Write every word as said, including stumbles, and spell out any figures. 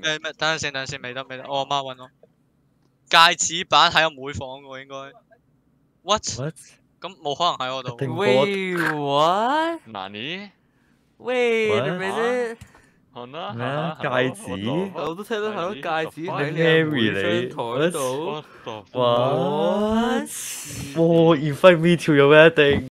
咩咩？等陣先，等陣先，未得未得，我阿媽揾我。戒指版喺我妹房喎，應該。What？ What？ 咁冇可能喺我度。 Wait what？ 哪里？ Wait a What？ minute？ 好啦， 咩啊？戒指？ 我都聽到係咯，戒指喺你 marry 妹你張台度。 What the What？ What？ 哇！invite me to your wedding。